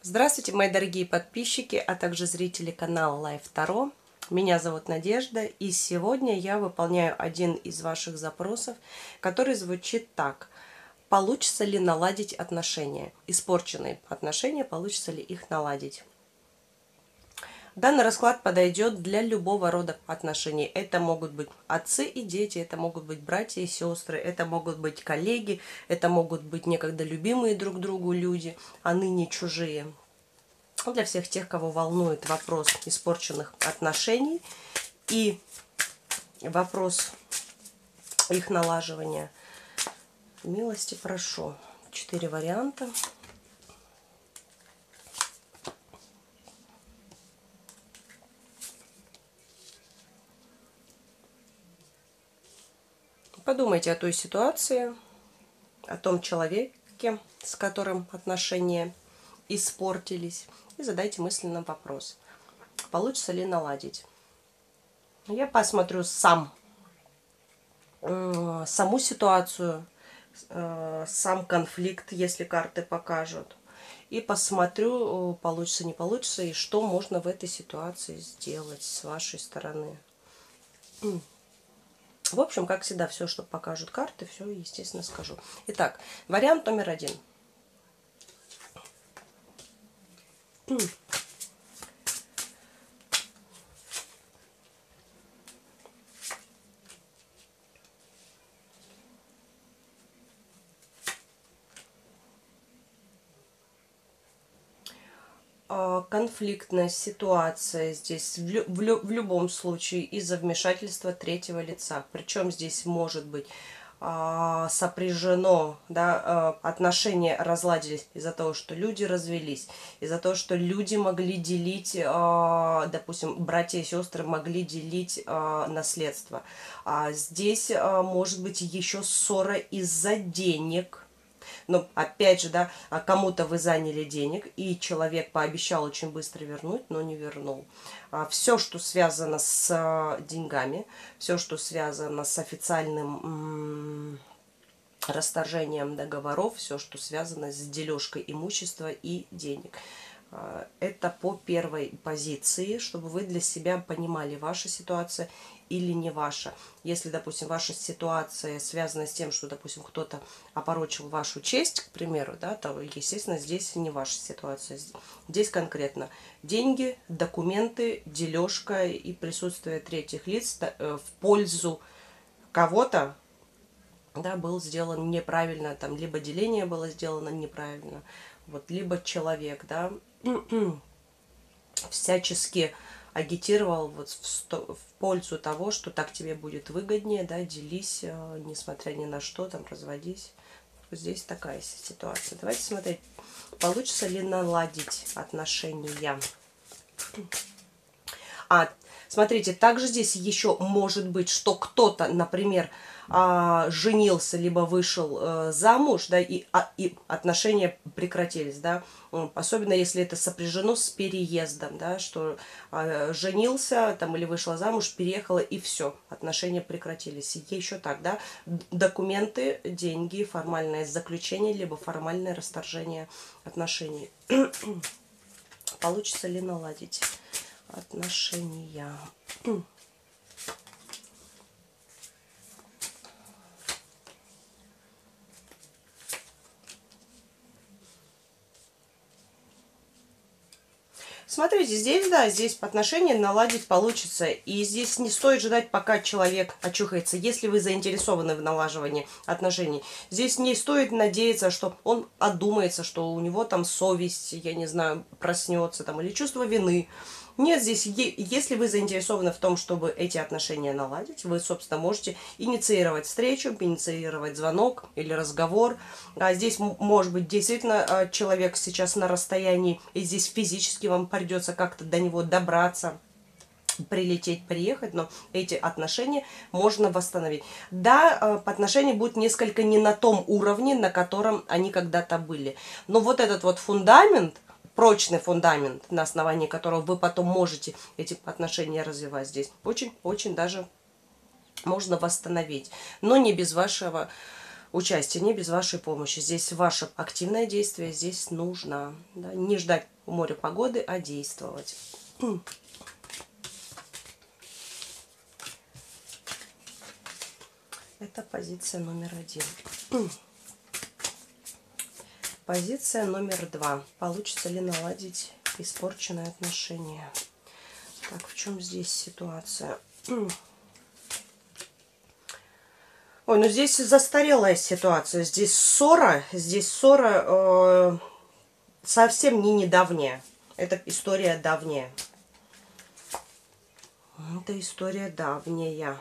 Здравствуйте, мои дорогие подписчики, а также зрители канала Life Таро. Меня зовут Надежда, и сегодня я выполняю один из ваших запросов, который звучит так. Получится ли наладить отношения? Испорченные отношения, получится ли их наладить? Данный расклад подойдет для любого рода отношений. Это могут быть отцы и дети, это могут быть братья и сестры, это могут быть коллеги, это могут быть некогда любимые друг другу люди, а ныне чужие. Для всех тех, кого волнует вопрос испорченных отношений и вопрос их налаживания. Милости прошу. 4 варианта. Подумайте о той ситуации, о том человеке, с которым отношения испортились, и задайте мысленно вопрос, получится ли наладить. Я посмотрю саму ситуацию, сам конфликт, если карты покажут, и посмотрю, получится, не получится, и что можно в этой ситуации сделать с вашей стороны. В общем, как всегда, все, что покажут карты, все, естественно, скажу. Итак, вариант номер 1. Конфликтная ситуация здесь в любом случае из-за вмешательства третьего лица. Причем здесь может быть сопряжено, да, отношения разладились из-за того, что люди развелись, из-за того, что люди могли делить, допустим, братья и сестры могли делить наследство. Здесь может быть еще ссора из-за денег. Но опять же, да, кому-то вы заняли денег, и человек пообещал очень быстро вернуть, но не вернул. Все, что связано с деньгами, все, что связано с официальным расторжением договоров, все, что связано с дележкой имущества и денег. Это по первой позиции, чтобы вы для себя понимали, ваша ситуация или не ваша. Если, допустим, ваша ситуация связана с тем, что, допустим, кто-то опорочил вашу честь, к примеру, да, то, естественно, здесь не ваша ситуация. Здесь конкретно деньги, документы, дележка и присутствие третьих лиц в пользу кого-то, да, был сделан неправильно, там, либо деление было сделано неправильно, вот, либо человек, да, всячески агитировал вот в пользу того, что так тебе будет выгоднее, да, делись, несмотря ни на что, там, разводись. Здесь такая ситуация. Давайте смотреть, получится ли наладить отношения. Смотрите, также здесь еще может быть, что кто-то, например, женился, либо вышел замуж, да, и отношения прекратились, да, особенно если это сопряжено с переездом, да, что женился там или вышла замуж, переехала, и все, отношения прекратились. И еще так, да, документы, деньги, формальное заключение, либо формальное расторжение отношений. Получится ли наладить отношения? Смотрите, здесь, да, здесь отношения наладить получится. И здесь не стоит ждать, пока человек очухается. Если вы заинтересованы в налаживании отношений, здесь не стоит надеяться, что он одумается, что у него там совесть, я не знаю, проснется там, или чувство вины. Нет, здесь, если вы заинтересованы в том, чтобы эти отношения наладить, вы, собственно, можете инициировать встречу, инициировать звонок или разговор. Здесь, может быть, действительно человек сейчас на расстоянии, и здесь физически вам придется как-то до него добраться, прилететь, приехать, но эти отношения можно восстановить. Да, отношения будут несколько не на том уровне, на котором они когда-то были. Но вот этот вот фундамент, прочный фундамент, на основании которого вы потом можете эти отношения развивать, здесь очень-очень даже можно восстановить. Но не без вашего участия, ни без вашей помощи. Здесь ваше активное действие здесь нужно. Да? Не ждать у моря погоды, а действовать. Это позиция номер 1. Позиция номер 2. Получится ли наладить испорченные отношения? Так, в чем здесь ситуация? Ой, ну здесь застарелая ситуация. Здесь ссора совсем не недавняя. Это история давняя. Это история давняя.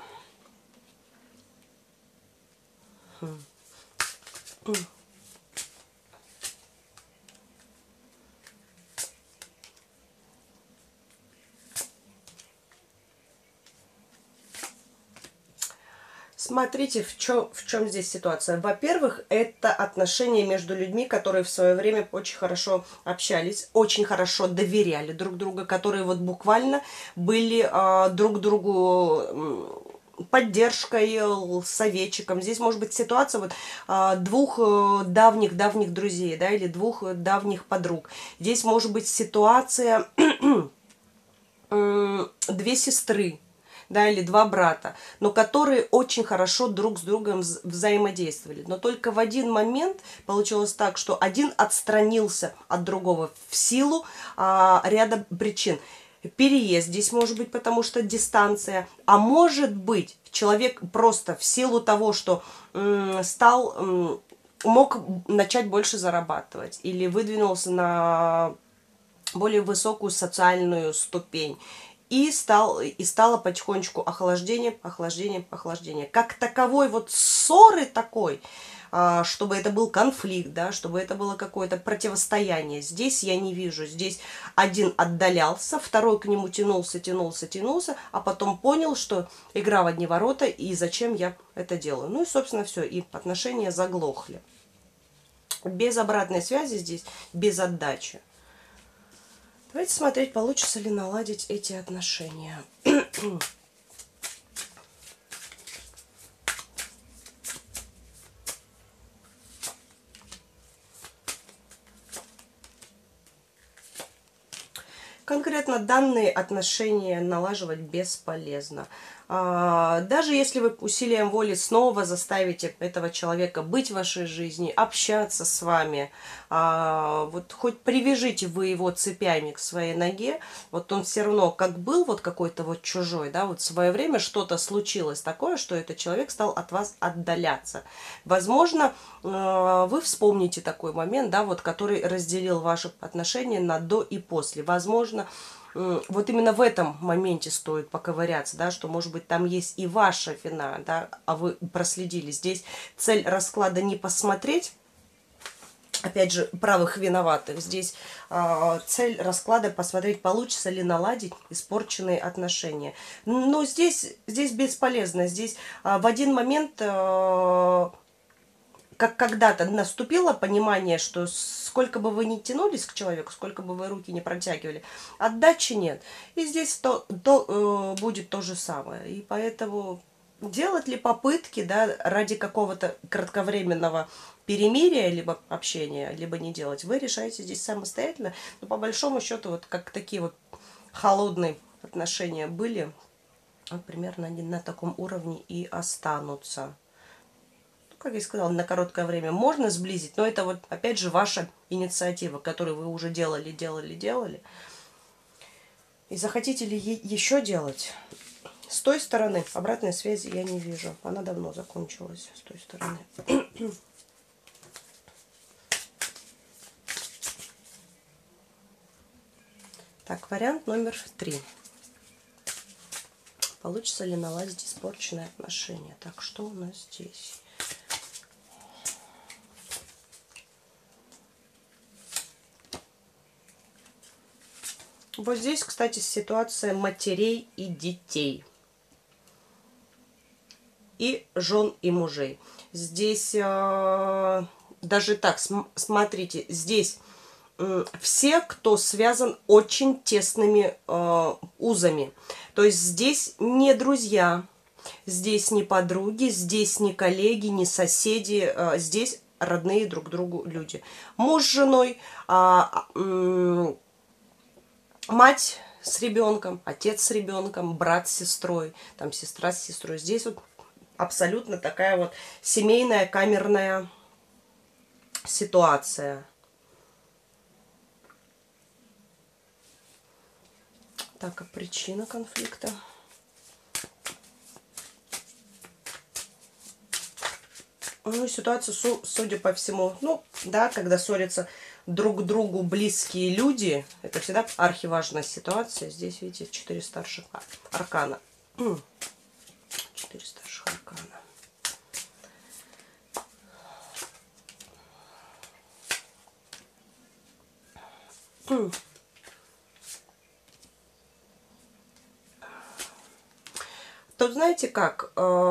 Смотрите, в чем здесь ситуация. Во-первых, это отношения между людьми, которые в свое время очень хорошо общались, очень хорошо доверяли друг другу, которые вот буквально были друг другу поддержкой, советчиком. Здесь может быть ситуация вот двух давних друзей, да, или двух давних подруг. Здесь может быть ситуация две сестры, да, или два брата, но которые очень хорошо друг с другом взаимодействовали. Но только в один момент получилось так, что один отстранился от другого в силу ряда причин. Переезд здесь может быть, потому что дистанция, а может быть, человек просто в силу того, что мог начать больше зарабатывать или выдвинулся на более высокую социальную ступень. И стало потихонечку охлаждение. Как таковой вот ссоры такой, чтобы это был конфликт, да, чтобы это было какое-то противостояние. Здесь я не вижу. Здесь один отдалялся, второй к нему тянулся, а потом понял, что игра в одни ворота, и зачем я это делаю. Ну и, собственно, все, и отношения заглохли. Без обратной связи здесь, без отдачи. Давайте смотреть, получится ли наладить эти отношения. Конкретно данные отношения налаживать бесполезно. Даже если вы усилием воли снова заставите этого человека быть в вашей жизни, общаться с вами, вот хоть привяжите вы его цепями к своей ноге, вот он все равно как был вот какой-то вот чужой, да, вот в свое время что-то случилось такое, что этот человек стал от вас отдаляться. Возможно, вы вспомните такой момент, да, вот, который разделил ваши отношения на до и после. Возможно, вот именно в этом моменте стоит поковыряться, да, что, может быть, там есть и ваша вина, да, а вы проследили. Здесь цель расклада не посмотреть, опять же, правых виноватых. Здесь цель расклада посмотреть, получится ли наладить испорченные отношения. Но здесь бесполезно. Здесь в один момент... как когда-то наступило понимание, что сколько бы вы ни тянулись к человеку, сколько бы вы руки не протягивали, отдачи нет. И здесь будет то же самое. И поэтому делать ли попытки, да, ради какого-то кратковременного перемирия, либо общения, либо не делать, вы решаете здесь самостоятельно. Но по большому счету, вот как такие вот холодные отношения были, вот примерно они на таком уровне и останутся. Как я сказала, на короткое время можно сблизить, но это вот, опять же, ваша инициатива, которую вы уже делали. И захотите ли еще делать? С той стороны обратной связи я не вижу. Она давно закончилась с той стороны. Так, вариант номер 3. Получится ли наладить испорченные отношения? Так, что у нас здесь? Вот здесь, кстати, ситуация матерей и детей. И жен, и мужей. Здесь даже так, смотрите, здесь все, кто связан очень тесными узами. То есть здесь не друзья, здесь не подруги, здесь не коллеги, не соседи, здесь родные друг другу люди. Муж с женой, мать с ребенком, отец с ребенком, брат с сестрой, там сестра с сестрой. Здесь вот абсолютно такая вот семейная камерная ситуация. Так, а причина конфликта? Ну, ситуация, судя по всему, ну, да, когда ссорятся друг другу близкие люди, это всегда архиважная ситуация. Здесь, видите, 4 старших аркана. 4 старших аркана. Тут знаете как,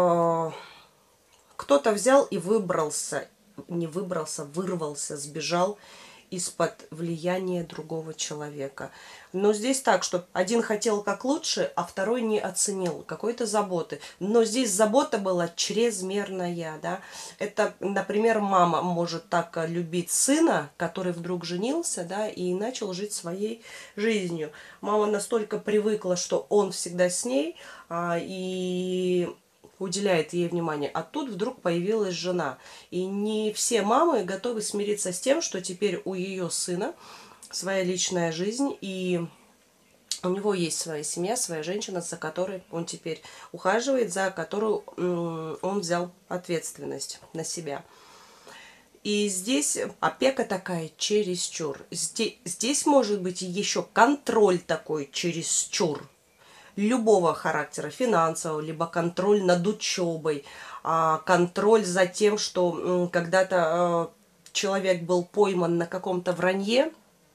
кто-то взял и выбрался, не выбрался, вырвался, сбежал из-под влияния другого человека. Но здесь так, что один хотел как лучше, а второй не оценил какой-то заботы. Но здесь забота была чрезмерная, да. Это, например, мама может так любить сына, который вдруг женился, да, и начал жить своей жизнью. Мама настолько привыкла, что он всегда с ней, и уделяет ей внимание, а тут вдруг появилась жена. И не все мамы готовы смириться с тем, что теперь у ее сына своя личная жизнь, и у него есть своя семья, своя женщина, за которой он теперь ухаживает, за которую он взял ответственность на себя. И здесь опека такая чересчур. Здесь может быть еще контроль такой чересчур. Любого характера, финансового, либо контроль над учебой, контроль за тем, что когда-то человек был пойман на каком-то вранье,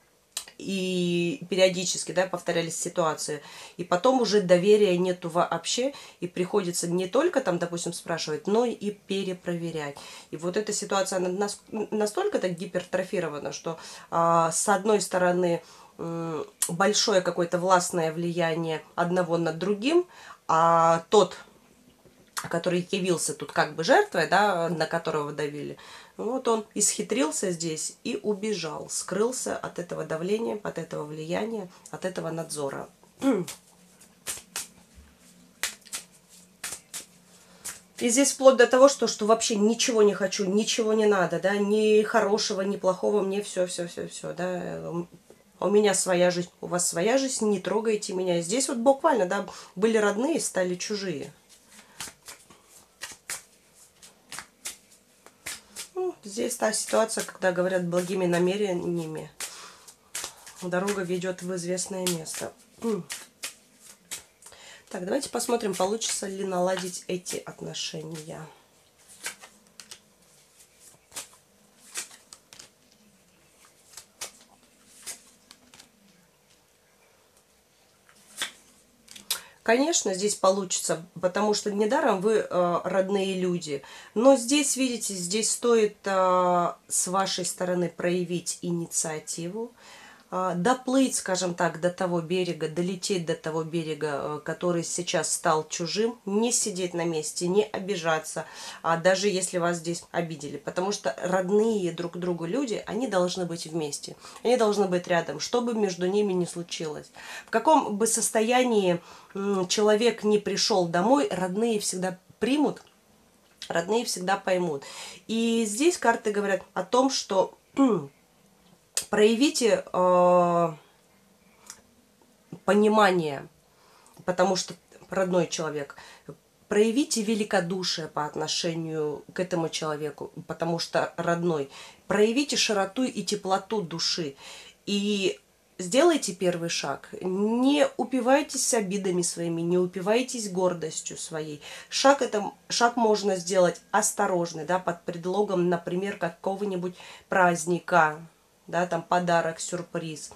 и периодически, да, повторялись ситуации, и потом уже доверия нету вообще, и приходится не только там, допустим, спрашивать, но и перепроверять. И вот эта ситуация, она настолько так гипертрофирована, что с одной стороны большое какое-то властное влияние одного над другим, а тот, который явился тут как бы жертвой, да, на которого давили, вот он исхитрился здесь и убежал, скрылся от этого давления, от этого влияния, от этого надзора. И здесь вплоть до того, что вообще ничего не хочу, ничего не надо, да, ни хорошего, ни плохого, мне все, да. У меня своя жизнь, у вас своя жизнь, не трогайте меня. Здесь вот буквально, да, были родные, стали чужие. Ну, здесь та ситуация, когда говорят благими намерениями, дорога ведет в известное место. Так, давайте посмотрим, получится ли наладить эти отношения. Конечно, здесь получится, потому что недаром вы родные люди. Но здесь, видите, здесь стоит с вашей стороны проявить инициативу, доплыть, скажем так, до того берега, долететь до того берега, который сейчас стал чужим, не сидеть на месте, не обижаться, даже если вас здесь обидели. Потому что родные друг другу люди, они должны быть вместе, они должны быть рядом, что бы между ними ни случилось. В каком бы состоянии человек не пришел домой, родные всегда примут, родные всегда поймут. И здесь карты говорят о том, что проявите понимание, потому что родной человек, проявите великодушие по отношению к этому человеку, потому что родной, проявите широту и теплоту души и сделайте первый шаг. Не упивайтесь обидами своими, не упивайтесь гордостью своей. Шаг можно сделать осторожный, да, под предлогом, например, какого-нибудь праздника, да, там подарок, сюрприз.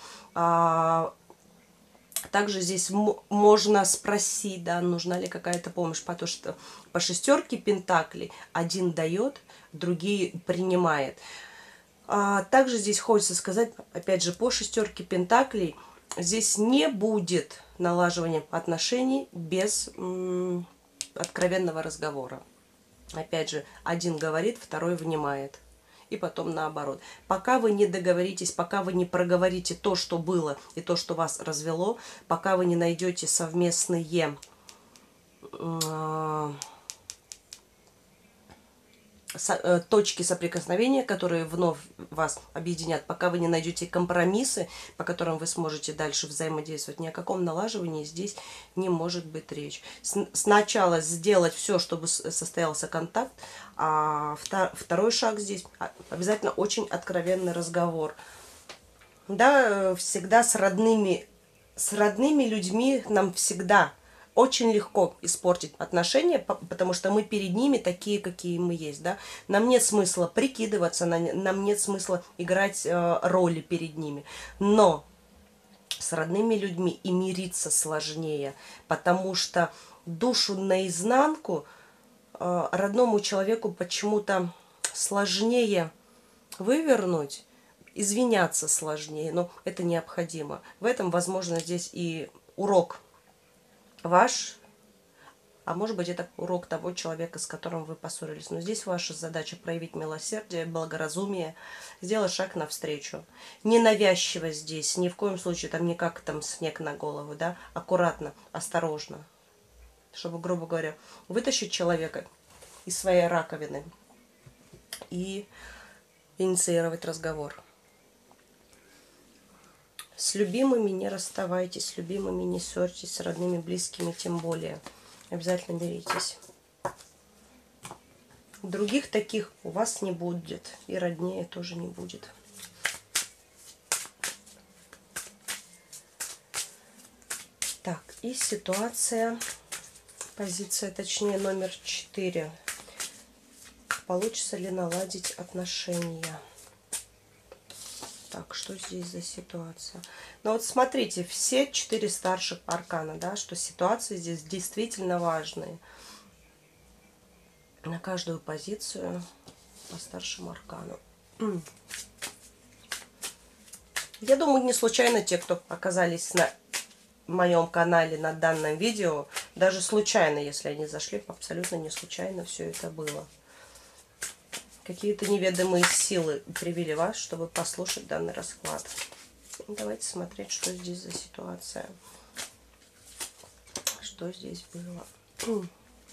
Также здесь можно спросить, да, нужна ли какая-то помощь, потому что по шестерке пентаклей один дает, другие принимает. Также здесь хочется сказать, опять же, по шестерке пентаклей здесь не будет налаживания отношений без откровенного разговора. Опять же, один говорит, второй внимает. И потом наоборот. Пока вы не договоритесь, пока вы не проговорите то, что было, и то, что вас развело, пока вы не найдете совместные точки соприкосновения, которые вновь вас объединят, пока вы не найдете компромиссы, по которым вы сможете дальше взаимодействовать, ни о каком налаживании здесь не может быть речь. Сначала сделать все, чтобы состоялся контакт, а второй шаг здесь обязательно очень откровенный разговор. Да, всегда с родными людьми нам всегда очень легко испортить отношения, потому что мы перед ними такие, какие мы есть, да. Нам нет смысла прикидываться, нам нет смысла играть роли перед ними. Но с родными людьми и мириться сложнее, потому что душу наизнанку родному человеку почему-то сложнее вывернуть, извиняться сложнее, но это необходимо. В этом, возможно, здесь и урок ваш, а может быть, это урок того человека, с которым вы поссорились. Но здесь ваша задача проявить милосердие, благоразумие, сделать шаг навстречу. Ненавязчиво здесь, ни в коем случае, там не как там снег на голову, да, аккуратно, осторожно, чтобы, грубо говоря, вытащить человека из своей раковины и инициировать разговор. С любимыми не расставайтесь, с любимыми не ссорьтесь, с родными, близкими тем более. Обязательно миритесь. Других таких у вас не будет, и роднее тоже не будет. Так, и ситуация, позиция, точнее, номер 4. Получится ли наладить отношения? Так, что здесь за ситуация? Ну вот смотрите, все 4 старших аркана, да, что ситуации здесь действительно важные. На каждую позицию по старшему аркану. Я думаю, не случайно те, кто оказались на моем канале, на данном видео, даже случайно, если они зашли, абсолютно не случайно все это было. Какие-то неведомые силы привели вас, чтобы послушать данный расклад. Давайте смотреть, что здесь за ситуация. Что здесь было.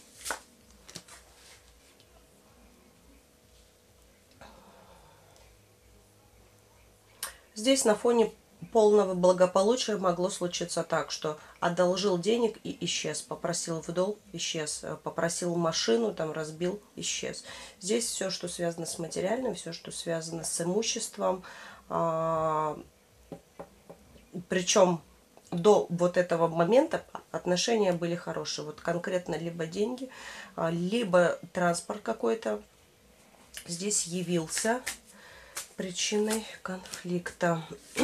Здесь на фоне полного благополучия могло случиться так, что одолжил денег и исчез, попросил в долг, исчез, попросил машину, там разбил, исчез. Здесь все, что связано с материальным, все, что связано с имуществом, причем до вот этого момента отношения были хорошие. Вот конкретно либо деньги, либо транспорт какой-то здесь явился причиной конфликта.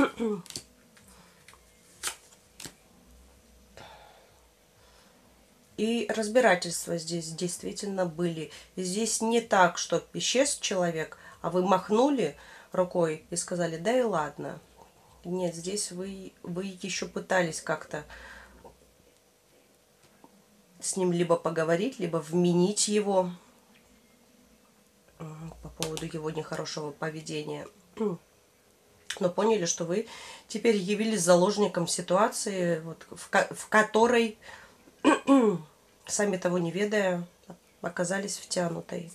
И разбирательства здесь действительно были. Здесь не так, что исчез человек, а вы махнули рукой и сказали, да и ладно. Нет, здесь вы еще пытались как-то с ним либо поговорить, либо вменить его по поводу его нехорошего поведения. Но поняли, что вы теперь явились заложником ситуации, вот, в которой, сами того не ведая, оказались втянутой.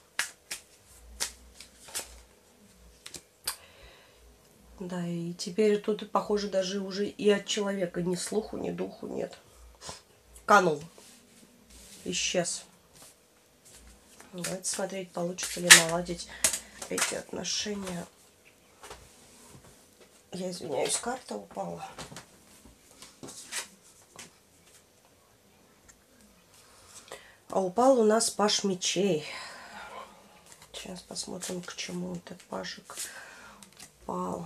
Да, и теперь тут, похоже, даже уже и от человека ни слуху, ни духу нет. Канул. Исчез. Давайте смотреть, получится ли наладить эти отношения. Я извиняюсь, карта упала. А упал у нас паж мечей. Сейчас посмотрим, к чему этот пажик упал.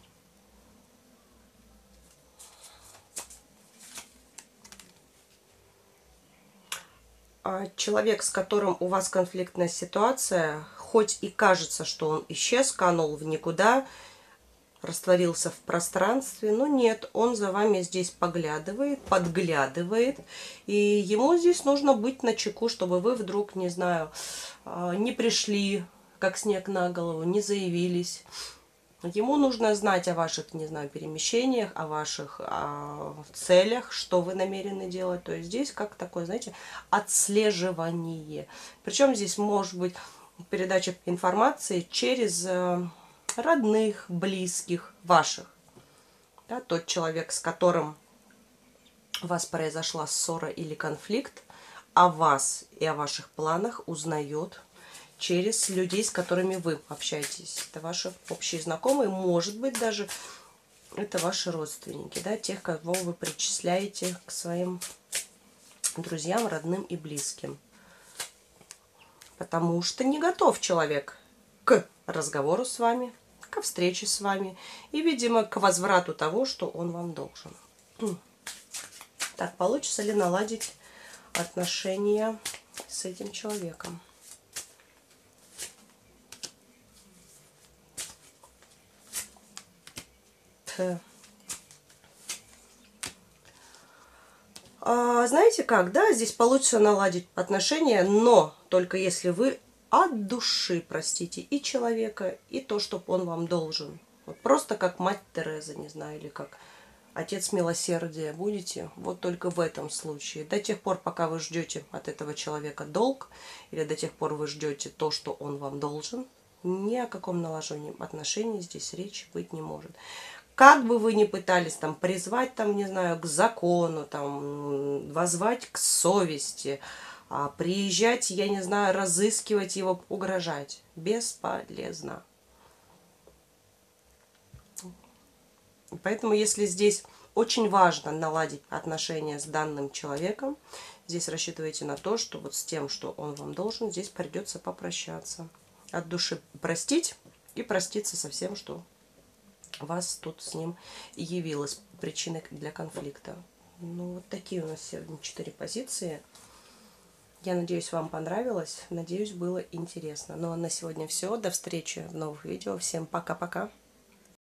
Человек, с которым у вас конфликтная ситуация, хоть и кажется, что он исчез, канул в никуда, растворился в пространстве. Но нет, он за вами здесь поглядывает, подглядывает. И ему здесь нужно быть начеку, чтобы вы вдруг, не знаю, не пришли, как снег на голову, не заявились. Ему нужно знать о ваших, не знаю, перемещениях, о ваших целях, что вы намерены делать. То есть здесь как такое, знаете, отслеживание. Причем здесь может быть передача информации через родных, близких, ваших. Да, тот человек, с которым у вас произошла ссора или конфликт, о вас и о ваших планах узнает через людей, с которыми вы общаетесь. Это ваши общие знакомые, может быть, даже это ваши родственники, да, тех, кого вы причисляете к своим друзьям, родным и близким. Потому что не готов человек к разговору с вами, ко встрече с вами и, видимо, к возврату того, что он вам должен. Так, получится ли наладить отношения с этим человеком? Знаете как, да, здесь получится наладить отношения, но только если вы от души простите и человека, и то, что он вам должен. Вот просто как мать Тереза, не знаю, или как отец милосердия будете, вот только в этом случае. До тех пор, пока вы ждете от этого человека долг, или до тех пор вы ждете то, что он вам должен, ни о каком наложении отношений здесь речи быть не может. Как бы вы ни пытались там призвать, там, не знаю, к закону, там, воззвать к совести, приезжать, я не знаю, разыскивать его, угрожать, бесполезно. Поэтому, если здесь очень важно наладить отношения с данным человеком, здесь рассчитывайте на то, что вот с тем, что он вам должен, здесь придется попрощаться. От души простить и проститься со всем, что вас тут с ним явилась причиной для конфликта. Ну, вот такие у нас сегодня 4 позиции. Я надеюсь, вам понравилось. Надеюсь, было интересно. Ну, а на сегодня все. До встречи в новых видео. Всем пока-пока.